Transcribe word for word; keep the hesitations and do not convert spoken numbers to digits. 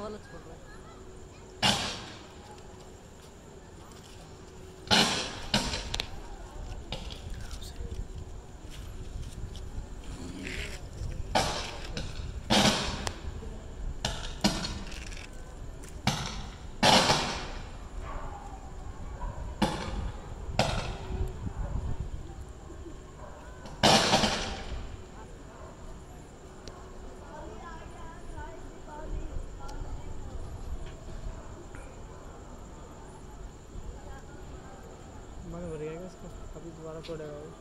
वाला छोड़ रहा है। मन भर गया इसका, अभी दोबारा पड़ेगा वो।